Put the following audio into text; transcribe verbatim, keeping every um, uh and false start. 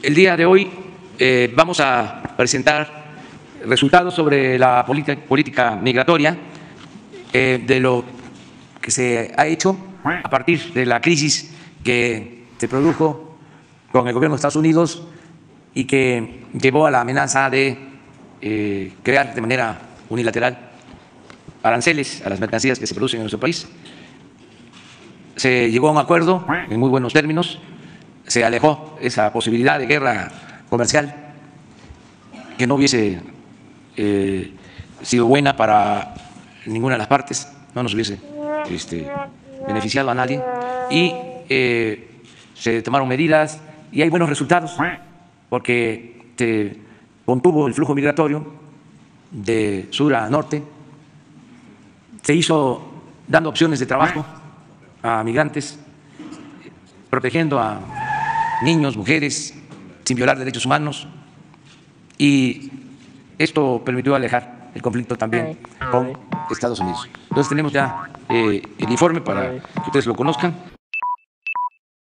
El día de hoy eh, vamos a presentar resultados sobre la política, política migratoria, eh, de lo que se ha hecho a partir de la crisis que se produjo con el gobierno de Estados Unidos y que llevó a la amenaza de eh, crear de manera unilateral aranceles a las mercancías que se producen en nuestro país. Se llegó a un acuerdo en muy buenos términos, se alejó esa posibilidad de guerra comercial que no hubiese eh, sido buena para ninguna de las partes, no nos hubiese este, beneficiado a nadie, y eh, se tomaron medidas y hay buenos resultados porque se contuvo el flujo migratorio de sur a norte, se hizo dando opciones de trabajo a migrantes, protegiendo a niños, mujeres, sin violar derechos humanos, y esto permitió alejar el conflicto también con Estados Unidos. Entonces tenemos ya eh, el informe para que ustedes lo conozcan.